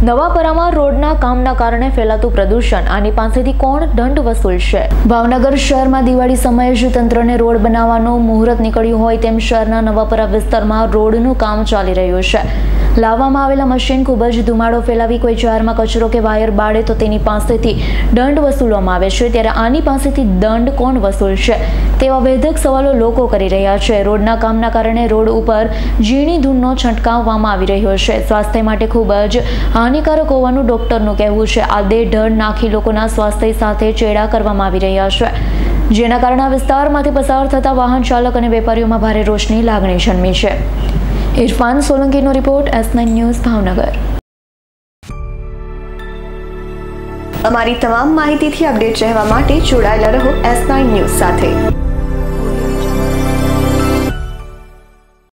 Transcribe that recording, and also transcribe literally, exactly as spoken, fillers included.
નવાપરામાં રોડના કામના કારણે ફેલાતું પ્રદૂષણ, આની પાસેથી કોણ દંડ વસૂલશે? ભાવનગર શહેરમાં દિવાળી સમયે જ તંત્રને રોડ બનાવવાનું મુહૂર્ત નીકળ્યું હોય તેમ શહેરના નવાપરા વિસ્તારમાં રોડનું કામ ચાલી રહ્યું છે. લાવવામાં આવેલા મશીન ખૂબ જ ધુમાડો ફેલાવી કોઈ જાહેરમાં કચરો કે વાયર બાળે તો તેની પાસેથી દંડ વસૂલવામાં આવે છે. ત્યારે આની પાસેથી દંડ કોણ વસૂલશે તેવા વેધક સવાલો લોકો કરી રહ્યા છે. રોડના કામના કારણે રોડ ઉપર ઝીણી ધૂળનો છંટકાવવામાં આવી રહ્યો છે. સ્વાસ્થ્ય માટે ખૂબ જ હાનિકારક હોવાનું ડોક્ટરનું કહેવું છે. આ દેઢ નાખી લોકોના સ્વાસ્થ્ય સાથે ચેડા કરવામાં આવી રહ્યા છે, જેના કારણે આ વિસ્તારમાંથી પસાર થતા વાહન ચાલક અને વેપારીઓમાં ભારે રોષની લાગણી જન્મી છે. ઇરફાન સોલંકીનો report, S nine news, Bhavnagar. અમારી તમામ માહિતીથી અપડેટ રહેવા માટે જોડાયેલા રહો એસ નાઇન ન્યૂઝ સાથે.